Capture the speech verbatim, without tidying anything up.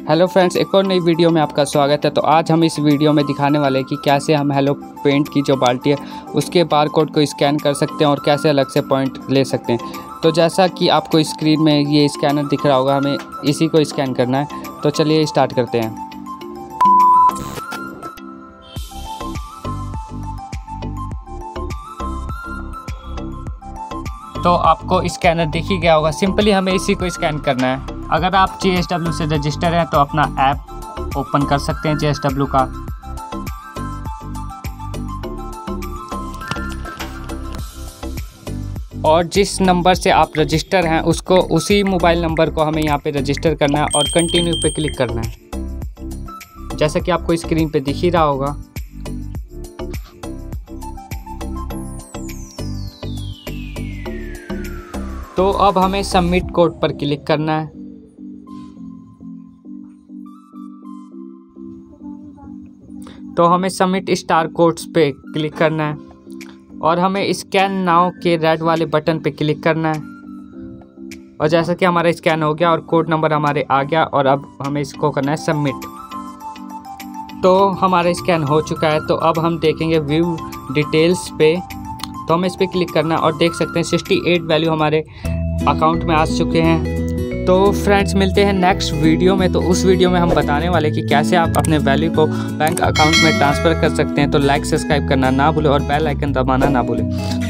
Hello friends, एक और नई वीडियो में आपका स्वागत है। तो आज हम इस वीडियो में दिखाने वाले हैं कि कैसे हम हेलो पेंट की जो बाल्टी है उसके बार कोड को स्कैन कर सकते हैं और कैसे अलग से पॉइंट ले सकते हैं। तो जैसा कि आपको स्क्रीन में ये स्कैनर दिख रहा होगा, हमें इसी को स्कैन करना है। तो चलिए स्टार्ट करते हैं। तो आपको स्कैनर दिख ही गया होगा। सिंपली हमें इसी को स्कैन करना है। अगर आप जी एस डब्ल्यू से रजिस्टर हैं तो अपना ऐप ओपन कर सकते हैं जी एस डब्ल्यू का। और जिस नंबर से आप रजिस्टर हैं उसको उसी मोबाइल नंबर को हमें यहाँ पे रजिस्टर करना है और कंटिन्यू पे क्लिक करना है, जैसा कि आपको स्क्रीन पे दिख ही रहा होगा। तो अब हमें सबमिट कोड पर क्लिक करना है। तो हमें सबमिट स्टार कोड्स पे क्लिक करना है और हमें स्कैन नाउ के रेड वाले बटन पे क्लिक करना है। और जैसा कि हमारा स्कैन हो गया और कोड नंबर हमारे आ गया और अब हमें इसको करना है सबमिट। तो हमारा स्कैन हो चुका है। तो अब हम देखेंगे व्यू डिटेल्स पे, तो हमें इस पर क्लिक करना है और देख सकते हैं अड़सठ वैल्यू हमारे अकाउंट में आ चुके हैं। तो फ्रेंड्स, मिलते हैं नेक्स्ट वीडियो में। तो उस वीडियो में हम बताने वाले कि कैसे आप अपने वैल्यू को बैंक अकाउंट में ट्रांसफ़र कर सकते हैं। तो लाइक सब्सक्राइब करना ना भूलें और बेल आइकन दबाना ना भूलें।